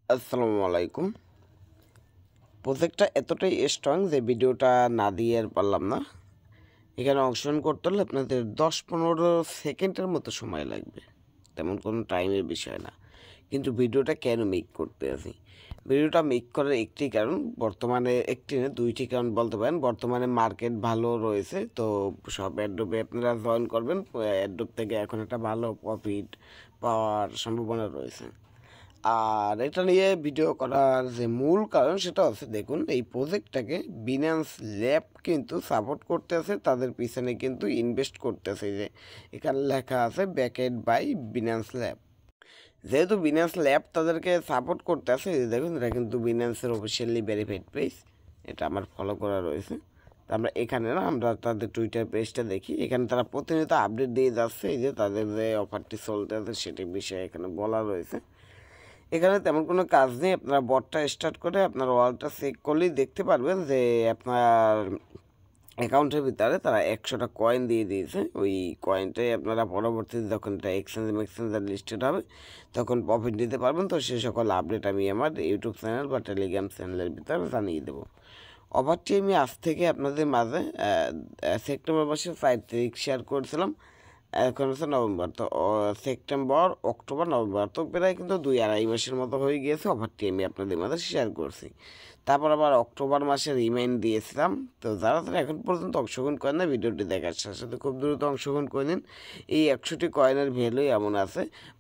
আসসালামু আলাইকুম। প্রজেক্টটা এতটাই স্ট্রং যে ভিডিওটা না দিয়ে আর পারলাম না। এখানে অংশগ্রহণ করতে হলে আপনাদের 10-15 সেকেন্ডের মতো সময় লাগবে, তেমন কোনো টাইমের বিষয় না। কিন্তু ভিডিওটা কেন মেক করতে আছি, ভিডিওটা মেক করার একটি কারণ, বর্তমানে একটি না দুইটি কারণ বলতে পারেন। বর্তমানে মার্কেট ভালো রয়েছে, তো সব অ্যাড্রপে আপনারা জয়েন করবেন। অ্যাড্রপ থেকে এখন একটা ভালো প্রফিট পাওয়ার সম্ভাবনা রয়েছে। আর এটা নিয়ে ভিডিও করার যে মূল কারণ সেটা হচ্ছে, দেখুন এই প্রজেক্টটাকে বিনান্স ল্যাব কিন্তু সাপোর্ট করতেছে, তাদের পিছনে কিন্তু ইনভেস্ট করতেছে। যে এখানে লেখা আছে ব্যাকেড বাই বিনান্স ল্যাব। যেহেতু বিনান্স ল্যাব তাদেরকে সাপোর্ট করতেছে, দেখুন এটা কিন্তু বিনান্সের অফিসিয়ালি ভেরিফাইড পেজ, এটা আমার ফলো করা রয়েছে। তো আমরা এখানে না আমরা তাদের টুইটার পেজটা দেখি, এখানে তারা প্রতিনিয়ত আপডেট দিয়ে যাচ্ছে। এই যে তাদের যে অফারটি চলতে আছে সেটির বিষয়ে এখানে বলা রয়েছে। এখানে তেমন কোনো কাজ নেই, আপনারা বটটা স্টার্ট করে আপনার ওয়ালেটটা চেক করলেই দেখতে পারবেন যে আপনার অ্যাকাউন্টের ভিতরে তারা 100টা কয়েন দিয়ে দিয়েছে। ওই কয়েনটাই আপনারা পরবর্তীতে যখন এটা এক্সচেঞ্জার লিস্টেড হবে তখন প্রফিট নিতে পারবেন। তো সে সকল আপডেট আমি আমার ইউটিউব চ্যানেল বা টেলিগ্রাম চ্যানেলের ভিতরে জানিয়ে দেবো। অফারটি আমি আজ থেকে আপনাদের মাঝে সেপ্টেম্বর মাসের 4 তারিখ শেয়ার করেছিলাম। এখন হচ্ছে নভেম্বর, তো সেপ্টেম্বর, অক্টোবর, নভেম্বর, তো প্রায় কিন্তু 2-2.5 মাসের মতো হয়ে গিয়েছে অফারটি আমি আপনাদের মাঝে শেয়ার করছি। তারপর আবার অক্টোবর মাসে রিমাইন্ড দিয়েছিলাম। তো যারা যারা এখন পর্যন্ত অংশগ্রহণ করেন না, ভিডিওটি দেখার সাথে সাথে খুব দ্রুত অংশগ্রহণ করে নিন। এই 100টি কয়েনের ভ্যালুই এমন আছে,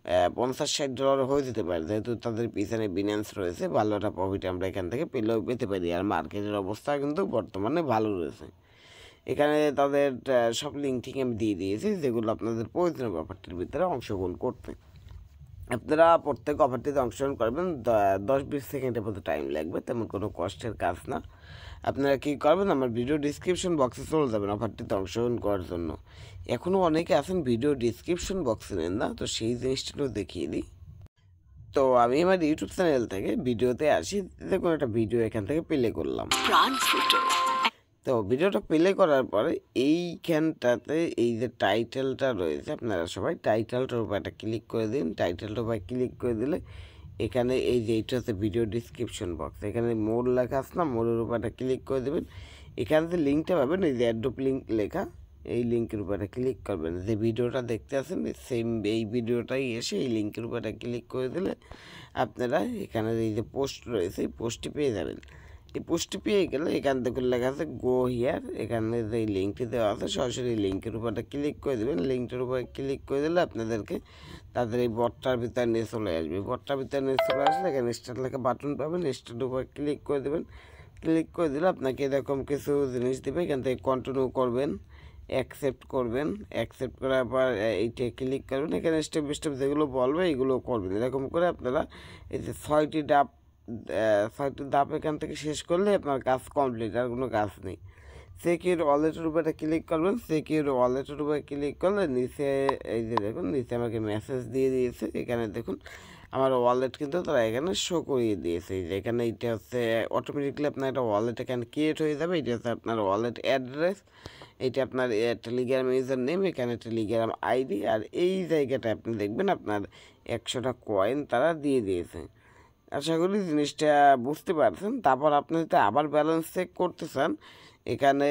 $50-60 হয়ে যেতে পারে, যেহেতু তাদের পিছনে বিনান্স রয়েছে। ভালো একটা প্রফিট আমরা এখান থেকে পেতে পারি। আর মার্কেটের অবস্থা কিন্তু বর্তমানে ভালো রয়েছে। এখানে তাদের সব লিঙ্ক ঠিক আমি দিয়ে দিয়েছি, যেগুলো আপনাদের প্রয়োজনীয় অফারটির ভিতরে অংশগ্রহণ করতে। আপনারা প্রত্যেক অফারটিতে অংশগ্রহণ করবেন, 10-20 সেকেন্ডের মতো টাইম লাগবে, তেমন কোনো কষ্টের কাজ না। আপনারা কী করবেন, আমার ভিডিও ডিসক্রিপশন বক্সে চলে যাবেন অফারটিতে অংশগ্রহণ করার জন্য। এখনও অনেকে আছেন ভিডিও ডিসক্রিপশন বক্সে নেন না, তো সেই জিনিসটাও দেখিয়ে দিই। তো আমি আমার ইউটিউব চ্যানেল থেকে ভিডিওতে আসি, দেখুন একটা ভিডিও এখান থেকে প্লে করলাম। তো ভিডিওটা প্লে করার পরে এইখানটাতে এই যে টাইটেলটা রয়েছে, আপনারা সবাই টাইটেলটার উপর একটা ক্লিক করে দিন। টাইটেলটার উপর ক্লিক করে দিলে এখানে এই যে এইটা হচ্ছে ভিডিও ডিসক্রিপশন বক্স, এখানে মোর লেখা আছে না, মোরের উপর একটা ক্লিক করে দেবেন। এখানে যে লিঙ্কটা পাবেন, এই যে অ্যাড্রপ লিঙ্ক লেখা, এই লিঙ্কের উপর একটা ক্লিক করবেন। যে ভিডিওটা দেখতে আছেন সেম এই ভিডিওটাই এসে এই লিঙ্কের উপর একটা ক্লিক করে দিলে আপনারা এখানে এই যে পোস্ট রয়েছে এই পোস্টটি পেয়ে যাবেন। এই পোস্টটি পেয়ে গেলে এখান থেকে লেখা আছে গো হিয়ার, এখানে যে লিঙ্কটি দেওয়া আছে সরাসরি লিঙ্কের উপরটা ক্লিক করে দেবেন। লিঙ্কটার উপরে ক্লিক করে দিলে আপনাদেরকে তাদের এই বটটার ভিতরে নিয়ে চলে আসবে। বটটার ভিতরে নিয়ে চলে আসলে এখানে স্টার্ট লেখা বাটন পাবেন, স্টার্টের উপর ক্লিক করে দেবেন। ক্লিক করে দিলে আপনাকে এরকম কিছু জিনিস দেবে, এখান থেকে কন্টিনিউ করবেন, অ্যাকসেপ্ট করবেন। অ্যাকসেপ্ট করার পর এইটা ক্লিক করবেন, এখানে স্টেপ বাই স্টেপ যেগুলো বলবে এইগুলো করবেন। এরকম করে আপনারা এই যে 6টি ধাপ এখান থেকে শেষ করলে আপনার কাজ কমপ্লিট, আর কোনো কাজ নেই। সিকিউর ওয়ালেটের উপরে ক্লিক করবেন। সিকিউর ওয়ালেটের উপরে ক্লিক করলে নিচে এই যে দেখুন, নিচে আমাকে মেসেজ দিয়ে দিয়েছে। এখানে দেখুন আমার ওয়ালেট কিন্তু তারা এখানে শো করিয়ে দিয়েছে। এই যে এখানে এইটা হচ্ছে অটোমেটিকলি আপনার একটা ওয়ালেট এখানে ক্রিয়েট হয়ে যাবে। এটা হচ্ছে আপনার ওয়ালেট অ্যাড্রেস, এইটা আপনার টেলিগ্রাম ইউজার নেম, এখানে টেলিগ্রাম আইডি, আর এই জায়গাটা আপনি দেখবেন আপনার 100টা কয়েন তারা দিয়ে দিয়েছে। আশা করি জিনিসটা বুঝতে পারছেন। তারপর আপনি যদি আবার ব্যালেন্স চেক করতে চান, এখানে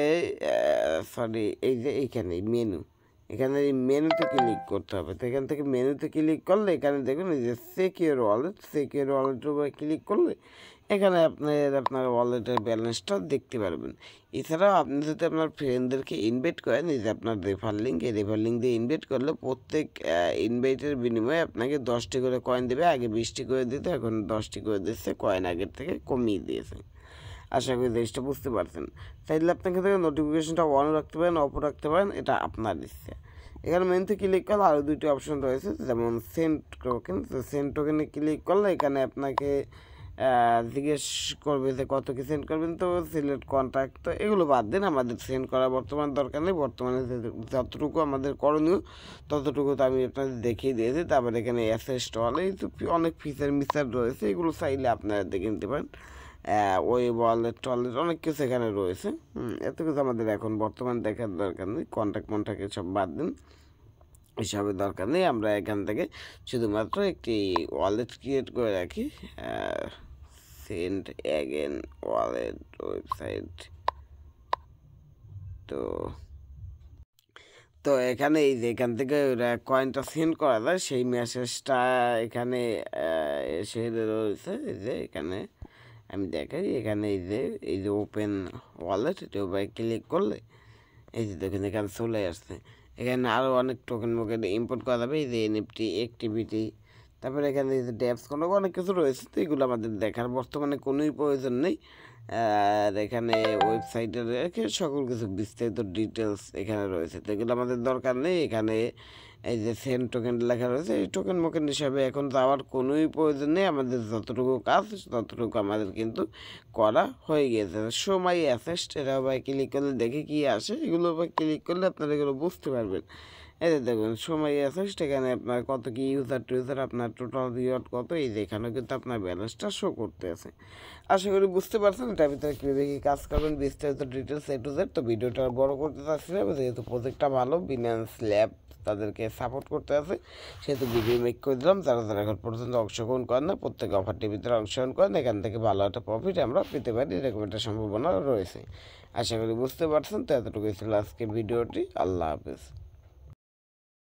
এই যে এইখানে মেনু, এখানে এই মেনুতে ক্লিক করতে হবে। তো এখান থেকে মেনুতে ক্লিক করলে এখানে দেখুন এই যে সিকিউর ওয়ালেটের উপরে ক্লিক করলে এখানে আপনার ওয়ালেটের ব্যালেন্সটা দেখতে পারবেন। এছাড়াও আপনি যদি আপনার ফ্রেন্ডদেরকে ইনভাইট করেন, এই যে আপনার রেফার লিঙ্ক, এই রেফার লিঙ্ক দিয়ে ইনভাইট করলে প্রত্যেক ইনভাইটের বিনিময়ে আপনাকে 10টি করে কয়েন দেবে। আগে 20টি করে দিতে, এখন 10টি করে দিচ্ছে, কয়েন আগের থেকে কমিয়ে দিয়েছে। আশা করি জিনিসটা বুঝতে পারছেন। চাইলে আপনাকে থেকে নোটিফিকেশনটা অন রাখতে পারেন, অফ রাখতে পারেন, এটা আপনার ইচ্ছে। এখানে মেনুতে ক্লিক করলে আরও 2টি অপশন রয়েছে, যেমন সেন্ড টোকেন। তো সেন্ড টোকেনে ক্লিক করলে এখানে আপনাকে জিজ্ঞেস করবে যে কত কি সেন্ড করবেন। তো সিলেক্ট কন্ট্যাক্ট, তো এগুলো বাদ দিন, আমাদের সেন্ড করা বর্তমান দরকার নেই। বর্তমানে যতটুকু আমাদের করণীয় ততটুকু তো আমি আপনাদের দেখিয়ে দিয়েছি। তারপর এখানে অ্যাসেস্ট ওয়ালে অনেক ফিচার রয়েছে, এগুলো চাইলে আপনারা দেখে নিতে পারেন। ওই ওয়ালেট অনেক কিছু এখানে রয়েছে। এত কিছু আমাদের এখন বর্তমান দেখার দরকার নেই। কন্ট্যাক্ট সব বাদ দিন। হিসাবে দরকার নেই, আমরা এখান থেকে শুধুমাত্র একটি ওয়ালেট ক্রিয়েট করে রাখি। Send again wallet website. তো তো এখানে এই যে এখান থেকে কয়েনটা সেন্ড করা যায় সেই মেসেজটা এখানে এসে রয়েছে। এই যে এখানে আমি দেখাই, এখানে এই যে ওপেন ওয়ালেট, এটা উপরে ক্লিক করলে এই যে দেখুন এখানে চলে আসছে। এখানে আরও অনেক টোকেন মোকেন ইম্পোর্ট করা যাবে, এই যে এনএফটি অ্যাক্টিভিটি, তারপরে এখানে এই যে ড্যাপস কোনো অনেক কিছু রয়েছে। তো এগুলো আমাদের দেখার বর্তমানে কোনোই প্রয়োজন নেই। আর এখানে ওয়েবসাইটে রেখে সকল কিছু বিস্তারিত ডিটেলস এখানে রয়েছে, তো এগুলো আমাদের দরকার নেই। এখানে এই যে সেন্ড টোকেন লেখা রয়েছে, এই টোকেন মোকেন হিসাবে এখন তো আবার কোনোই প্রয়োজন নেই। আমাদের যতটুকু কাজ ততটুকু আমাদের কিন্তু করা হয়ে গিয়েছে। সময় অ্যাসেস্ট, এটা ভাই ক্লিক করলে দেখে কি আসে, এগুলো ভাই ক্লিক করলে আপনারা এগুলো বুঝতে পারবেন। এই যে দেখুন সময় অ্যাসেস্ট, এখানে আপনার কত কি ইউজার টু ইউজার, আপনার টোটাল রিওয়ার্ড কত, এই যে এখানেও কিন্তু আপনার ব্যালেন্সটা শো করতে আছে। আশা করি বুঝতে পারছেন এটার ভিতরে কীভাবে কী কাজ করবেন, বিস্তারিত ডিটেলস এ টু জেড। তো ভিডিওটা বড় করতে চাচ্ছি না, যেহেতু প্রজেক্টটা ভালো, BinanceLab তাদেরকে সাপোর্ট করতে আছে, সেহেতু ভিডিও মেক করে দিলাম। যারা যারা এখন পর্যন্ত অংশগ্রহণ করেন না, প্রত্যেকে অফারটির ভিতরে অংশগ্রহণ করেন, এখান থেকে ভালো একটা প্রফিট আমরা পেতে পারি, এরকম একটা সম্ভাবনা রয়েছে। আশা করি বুঝতে পারছেন। তো এতটুকুই ছিল আজকের ভিডিওটি। আল্লাহ হাফেজ।